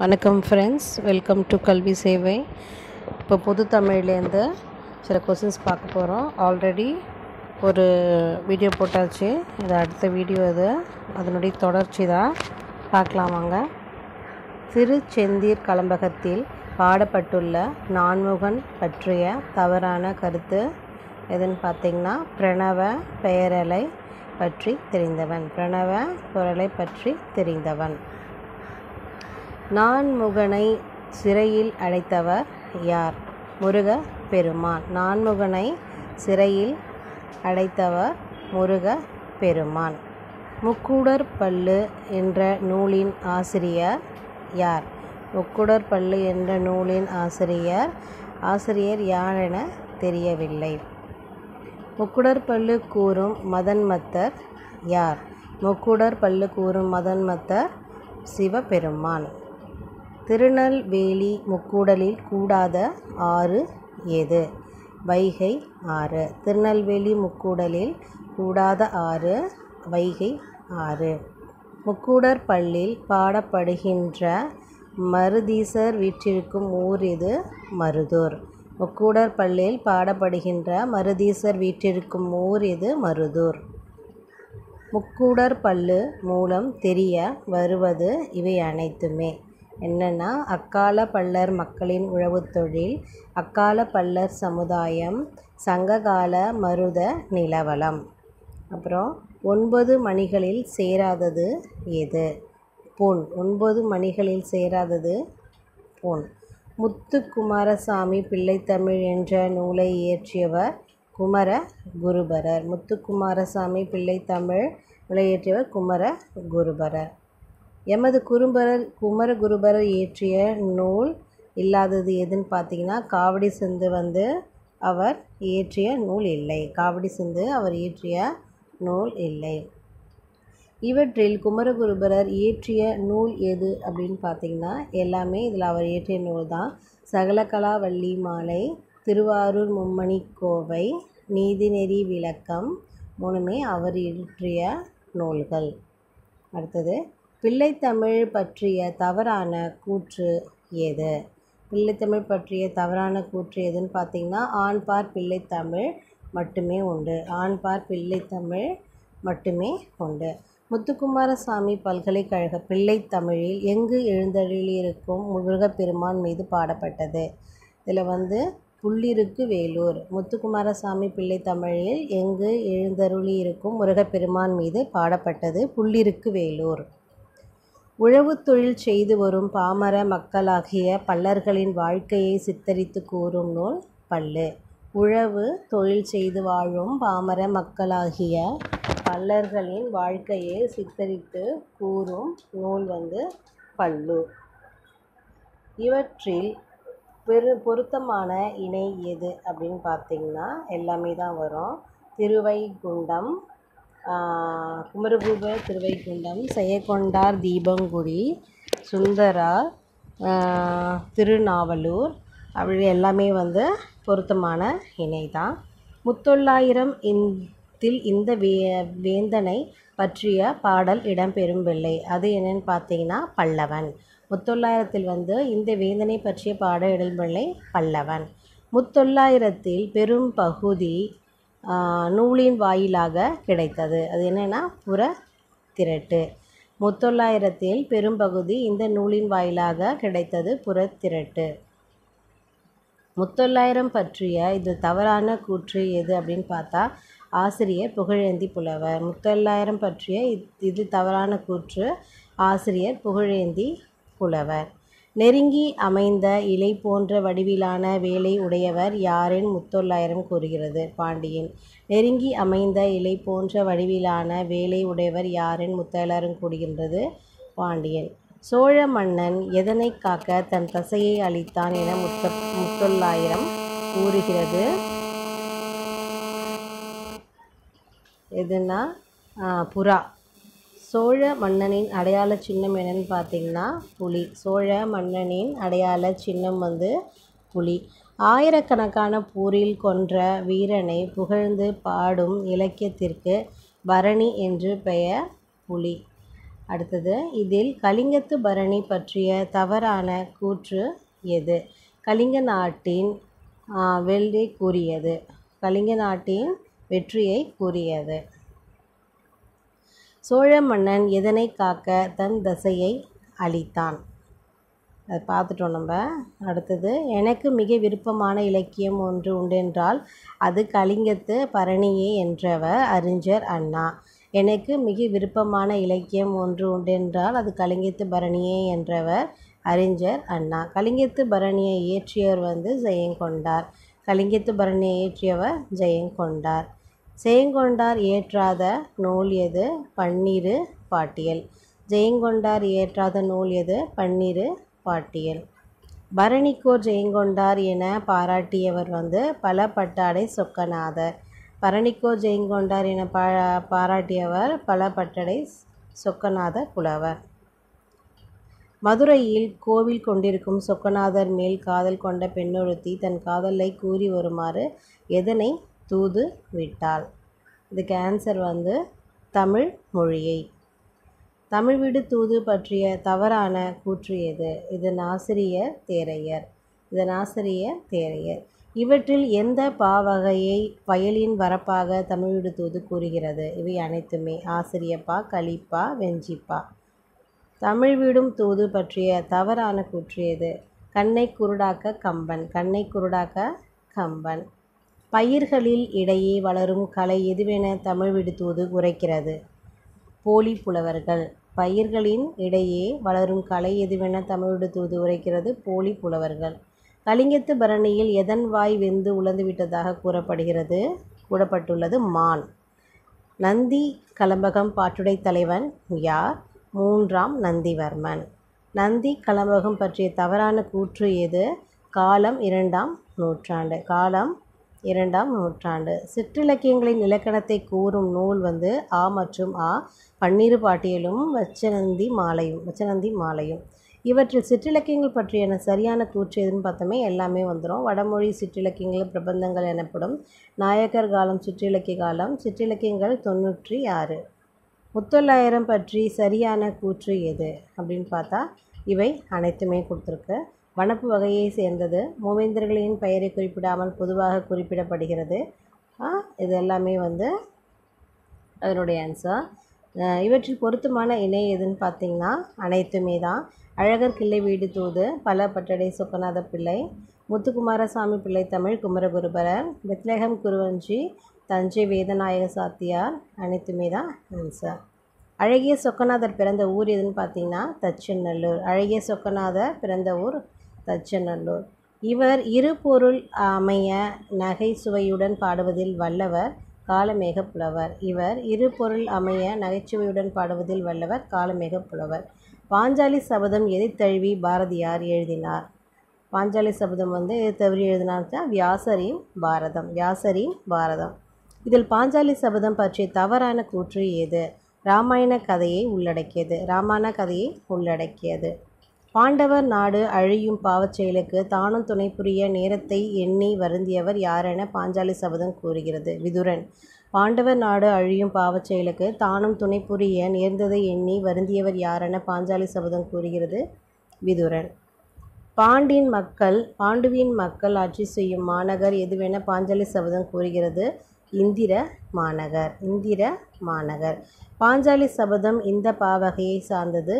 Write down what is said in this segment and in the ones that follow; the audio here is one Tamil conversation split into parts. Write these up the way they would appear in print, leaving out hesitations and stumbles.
வணக்கம் ஃப்ரெண்ட்ஸ், வெல்கம் டு கல்வி சேவை. இப்போ பொது தமிழ்லேருந்து சில கொஸ்டின்ஸ் பார்க்க போகிறோம். ஆல்ரெடி ஒரு வீடியோ போட்டாச்சு. இது அடுத்த வீடியோ. அதனுடைய தொடர்ச்சி தான். பார்க்கலாம் வாங்க. திருச்செந்தீர் கலம்பகத்தில் பாடப்பட்டுள்ள நான்முகன் பற்றிய தவறான கருத்து எதுன்னு பார்த்தீங்கன்னா, பிரணவ பெயரலை பற்றி தெரிந்தவன். பிரணவ பெயரலை பற்றி தெரிந்தவன். நான்முகனை சிறையில் அடைத்தவர் யார்? முருக பெருமான். நான்முகனை சிறையில் அடைத்தவர் முருக பெருமான். முக்கூடர் பள்ளு என்ற நூலின் ஆசிரியர் யார்? முக்கூடர் பள்ளு என்ற நூலின் ஆசிரியர் யார் என தெரியவில்லை. முக்கூடர் பள்ளு கூறும் மதன்மத்தர் யார்? முக்கூடர் பள்ளு கூறும் மதன்மத்தர் சிவபெருமான். திருநெல்வேலி முக்கூடலில் கூடாத ஆறு எது? வைகை ஆறு. திருநெல்வேலி முக்கூடலில் கூடாத ஆறு வைகை ஆறு. முக்கூடர் பள்ளில் பாடப்படுகின்ற மருதீசர் வீற்றிருக்கும் ஊர் எது? மருதூர். முக்கூடர் பள்ளில் பாடப்படுகின்ற மருதீசர் வீற்றிருக்கும் ஊர் எது? மருதூர். முக்கூடர் பள்ளு மூலம் தெரிய வருவது இவை அனைத்துமே என்னென்னா, அக்கால பல்லர் மக்களின் உழவுத் தொழில், அக்கால பல்லர் சமுதாயம், சங்ககால மருத நிலவலம். அப்புறம் 9 மணிகளில் சேராதது எது? பொன். 9 மணிகளில் சேராதது பொன். முத்துக்குமாரசாமி பிள்ளைத்தமிழ் என்ற நூலை இயற்றியவர் குமர குருபரர். முத்துக்குமாரசாமி பிள்ளைத்தமிழ் நூலை இயற்றியவர் குமர குருபரர். எமது குமரகுருபரர் இயற்றிய நூல் இல்லாதது எதுன்னு பார்த்தீங்கன்னா, காவடி சிந்து அவர் இயற்றிய நூல் இல்லை. காவடி சிந்து அவர் இயற்றிய நூல் இல்லை. இவற்றில் குமரகுருபரர் இயற்றிய நூல் எது அப்படின்னு பார்த்தீங்கன்னா, எல்லாமே இதில் அவர் இயற்றிய நூல் தான். சகலகலாவல்லி மாலை, திருவாரூர் மும்மணி கோவை, நீதிநெறி விளக்கம், மூணுமே அவர் இயற்றிய நூல்கள். அடுத்தது, பிள்ளைத்தமிழ் பற்றிய தவறான கூற்று எது? பிள்ளைத்தமிழ் பற்றிய தவறான கூற்று எதுன்னு பார்த்தீங்கன்னா, ஆண்பார் பிள்ளைத்தமிழ் மட்டுமே உண்டு. ஆண்பார் பிள்ளைத்தமிழ் மட்டுமே உண்டு. முத்துக்குமாரசாமி பல்கலைக்கழக பிள்ளைத்தமிழில் எங்கு எழுந்தருளியிருக்கும் முருகப்பெருமான் மீது பாடப்பட்டது? இதில் புள்ளிருக்கு வேலூர். முத்துக்குமாரசாமி பிள்ளைத்தமிழில் எங்கு எழுந்தருளியிருக்கும் முருகப்பெருமான் மீது பாடப்பட்டது புள்ளிருக்கு வேலூர். உழவு தொழில் செய்து வரும் பாமர மக்களாகிய பல்லர்களின் வாழ்க்கையை சித்தரித்து கூறும் நூல் பள்ளு. உழவு தொழில் செய்து வாழும் பாமர மக்களாகிய பல்லர்களின் வாழ்க்கையை சித்தரித்து கூறும் நூல் பள்ளு. இவற்றில் பொருத்தமான இணை எது அப்படின்னு பார்த்தீங்கன்னா, எல்லாமே தான் வரும். திருவைகுண்டம், குமரகுருபரர் திருவைகுண்டம், செய்யகொண்டார் தீபங்குடி, சுந்தரார் திருநாவலூர், அப்படி எல்லாமே பொருத்தமான இணை தான். முத்தொள்ளாயிரம் இந்த வேந்தனை பற்றிய பாடல் இடம்பெறும்பில்லை. அது என்னன்னு பார்த்தீங்கன்னா, பல்லவன். முத்தொள்ளாயிரத்தில் இந்த வேந்தனை பற்றிய பாடல் இடம்பெறும்பில்லை பல்லவன். முத்தொள்ளாயிரத்தில் பெரும் பகுதி நூலின் வாயிலாக கிடைத்தது. அது என்னென்னா, புறத்திரட்டு. முத்தொள்ளாயிரத்தில் பெரும்பகுதி இந்த நூலின் வாயிலாக கிடைத்தது புறத்திரட்டு. முத்தொள்ளாயிரம் பற்றிய இது தவறான கூற்று எது அப்படின்னு பார்த்தா, ஆசிரியர் புகழேந்தி புலவர். முத்தொள்ளாயிரம் பற்றிய இது தவறான கூற்று, ஆசிரியர் புகழேந்தி புலவர். நெருங்கி அமைந்த இலை போன்ற வடிவிலான வேலை உடையவர் யாரென் முத்தொள்ளாயிரம் கூறுகிறது? பாண்டியன். நெருங்கி அமைந்த இலை போன்ற வடிவிலான வேலை உடையவர் யாரென் முத்தொள்ளாயிரம் கூறுகின்றது? பாண்டியன். சோழ மன்னன் எதனை காக்க தன் தசையை அளித்தான் என முத்தொள்ளாயிரம் கூறுகிறது? எதுனா புறா. சோழ மன்னனின் அடையாள சின்னம் என்னன்னு பார்த்தீங்கன்னா, புலி. சோழ மன்னனின் அடையாள சின்னம் புலி. ஆயிரக்கணக்கான போரில் கொன்ற வீரனை புகழ்ந்து பாடும் இலக்கியத்திற்கு பரணி என்று பெயர். புலி. அடுத்தது இதில் கலிங்கத்து பரணி பற்றிய தவறான கூற்று எது? கலிங்க நாட்டின் வெள்ளை கூறியது. கலிங்க நாட்டின் வெற்றியை கூறியது. சோழ மன்னன் எதனை காக்க தன் தசையை அளித்தான்? அதை பார்த்துட்டோம் நம்ம. அடுத்தது எனக்கு மிக விருப்பமான இலக்கியம் ஒன்று உண்டென்றால் அது கலிங்கத்து பரணியே என்றவர் அறிஞர் அண்ணா. எனக்கு மிக விருப்பமான இலக்கியம் ஒன்று உண்டென்றால் அது கலிங்கத்து பரணியே என்றவர் அறிஞர் அண்ணா. கலிங்கத்து பரணியை இயற்றியவர் ஜெயங்கொண்டார். கலிங்கத்து பரணியை இயற்றியவர் ஜெயங்கொண்டார். ஜெயங்கொண்டார் இயற்றாத நூல் எது? பன்னிரு பாட்டியல். ஜெயங்கொண்டார் இயற்றாத நூல் எது? பன்னிரு பாட்டியல். பரணிக்கோர் ஜெயங்கொண்டார் என பாராட்டியவர் பலபட்டாடை சொக்கநாதர். பரணிக்கோர் ஜெயங்கொண்டார் என பாராட்டியவர் பலபட்டடை சொக்கநாத புலவர். மதுரையில் கோவில் கொண்டிருக்கும் சொக்கநாதர் மேல் காதல் கொண்ட பெண்ணொருத்தி தன் காதலை கூறி வருமாறு எதனை தூது விட்டாள்? இதுக்கு ஆன்சர் தமிழ் மொழியை. தமிழ் விடு தூது பற்றிய தவறான கூற்று எது? இதன் ஆசிரியர் தேரையர். இவற்றில் எந்த பாவகையை வயலின் வரப்பாக தமிழ் விடு தூது கூறுகிறது? இவை அனைத்துமே. ஆசிரியப்பா, கலிப்பா, வெஞ்சிப்பா. தமிழ் விடும் தூது பற்றிய தவறான கூற்று எது? கண்ணை குருடாக்க கம்பன். பயிர்களில் இடையே வளரும் கலை எதுவென தமிழ் விடு தூது உரைக்கிறது? போலி புலவர்கள். பயிர்களின் இடையே வளரும் கலை எதுவென தமிழ் விடு தூது உரைக்கிறது? போலி புலவர்கள். கலிங்கத்து பரணியில் எதன் வாய் வெந்து உலர்ந்துவிட்டதாக கூறப்பட்டுள்ளது? மான். நந்தி கலம்பகம் பாட்டுடை தலைவன் யார்? 3ஆம் நந்திவர்மன். நந்தி கலம்பகம் பற்றிய தவறான கூற்று எது? காலம் 2ஆம் நூற்றாண்டு. சிற்றிலக்கியங்களின் இலக்கணத்தை கூறும் நூல் ஆ மற்றும் ஆ, பன்னிரு பாட்டியலும் வச்சனந்தி மாலையும். இவற்றில் சிற்றிலக்கியங்கள் பற்றிய சரியான கூற்று எதுன்னு பார்த்தோமே எல்லாமே வந்துடும். வடமொழி சிற்றிலக்கியங்கள் பிரபந்தங்கள் எனப்படும். நாயக்கர் காலம் சிற்றிலக்கிய காலம். சிற்றிலக்கியங்கள் 96. முத்தொள்ளாயிரம் பற்றி சரியான கூற்று எது அப்படின்னு பார்த்தா இவை அனைத்துமே கொடுத்துருக்கு. வனப்பு வகையை சேர்ந்தது. மூவேந்தர்களின் பெயரை குறிப்பிடாமல் பொதுவாக குறிப்பிடப்படுகிறது. இது எல்லாமே அதனுடைய ஆன்சர். இவற்றில் பொருத்தமான இணை எதுன்னு பார்த்தீங்கன்னா அனைத்துமே தான். அழகர் கிள்ளை வீடு தூது பலபட்டடை சொக்கநாத பிள்ளை. முத்துக்குமாரசாமி பிள்ளை தமிழ் குமரகுருபரர். பெத்லெஹம் குருவஞ்சி தஞ்சை வேதநாயக சாத்தியார். அனைத்துமே தான் ஆன்சர். அழகிய சொக்கநாதர் பிறந்த ஊர் எதுன்னு பார்த்தீங்கன்னா தச்சநல்லூர். அழகிய சொக்கநாதர் பிறந்த ஊர் தச்சநல்லூர். இவர் இரு பொருள் அமைய நகை சுவையுடன் பாடுவதில் வல்லவர் காலமேக புலவர். பாஞ்சாலி சபதம் எதை தழுவி பாரதியார் எழுதினார்? பாஞ்சாலி சபதம் எதை தழுவி எழுதினார்னா வியாசரின் பாரதம். இதில் பாஞ்சாலி சபதம் பற்றிய தவறான கூற்று எது? ராமாயண கதையை உள்ளடக்கியது. பாண்டவர் நாடு அழியும் பாவச் செயலுக்கு தானும் துணை புரிய நேரத்தை எண்ணி வருந்தியவர் யாரென பாஞ்சாலி சபதம் கூறுகிறது? விதுரன். பாண்டவர் நாடு அழியும் பாவச் செயலுக்கு தானும் துணை புரிய நேர்ந்ததை எண்ணி வருந்தியவர் யாரென பாஞ்சாலி சபதம் கூறுகிறது? விதுரன். பாண்டுவின் மக்கள் ஆட்சி செய்யும் மாநகர் எதுவென பாஞ்சாலி சபதம் கூறுகிறது? இந்திர மாநகர். பாஞ்சாலி சபதம் இந்த பாவகையை சார்ந்தது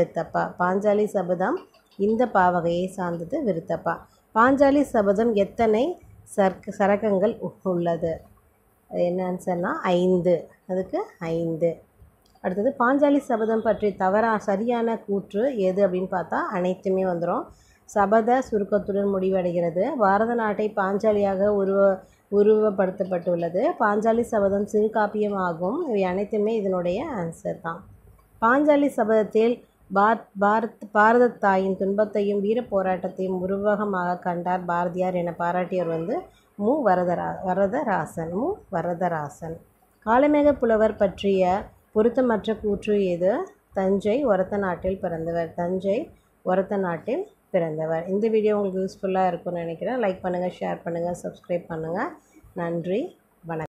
விருத்தப்பா. பாஞ்சாலி சபதம் எத்தனை சரகங்கள் உள்ளது? என்ன ஆன்சர்னா 5. அதுக்கு 5. அடுத்தது பாஞ்சாலி சபதம் பற்றி சரியான கூற்று எது அப்படின்னு பார்த்தா அனைத்துமே வந்துடும். சபத சுருக்கத்துடன் முடிவடைகிறது. பாரத நாட்டை பாஞ்சாலியாக உருவப்படுத்தப்பட்டுள்ளது. பாஞ்சாலி சபதம் சிறுகாப்பியம் ஆகும். இவை அனைத்துமே இதனுடைய ஆன்சர் தான். பாஞ்சாலி சபதத்தில் பாரத தாயின் துன்பத்தையும் வீர போராட்டத்தையும் உருவகமாக கண்டார் பாரதியார் என பாராட்டியவர் மு. வரதராசன். காலமேக புலவர் பற்றிய பொருத்தமற்ற கூற்று எது? தஞ்சை ஒரத்த நாட்டில் பிறந்தவர். இந்த வீடியோ உங்களுக்கு யூஸ்ஃபுல்லாக இருக்கும்னு நினைக்கிறேன். லைக் பண்ணுங்கள், ஷேர் பண்ணுங்கள், சப்ஸ்கிரைப் பண்ணுங்கள். நன்றி, வணக்கம்.